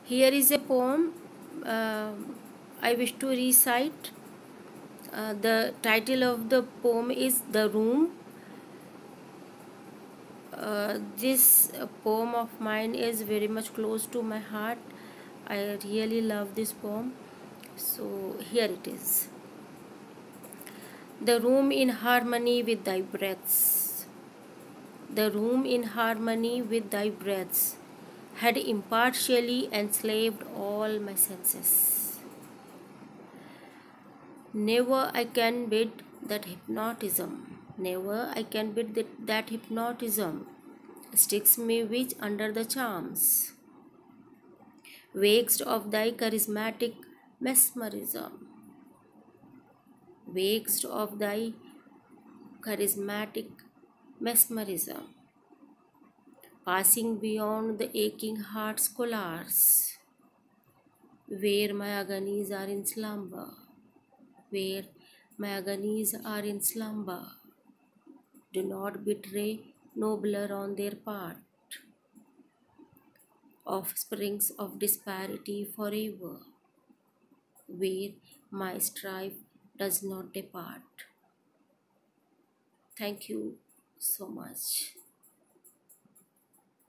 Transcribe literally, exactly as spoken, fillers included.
Here is a poem uh, I wish to recite. Uh, the title of the poem is The Room. Uh, this uh, poem of mine is very much close to my heart. I really love this poem. So, here it is. The room in harmony with thy breaths. The room in harmony with thy breaths had impartially enslaved all my senses. Never I can beat that hypnotism. Never I can beat that, that hypnotism. Sticks me which under the charms. Vexed of thy charismatic mesmerism. Vexed of thy charismatic mesmerism. Passing beyond the aching heart's collars. Where my agonies are in slumber. Where my agonies are in slumber. Do not betray nobler on their part. Offsprings of disparity forever, where my strife does not depart. Thank you so much.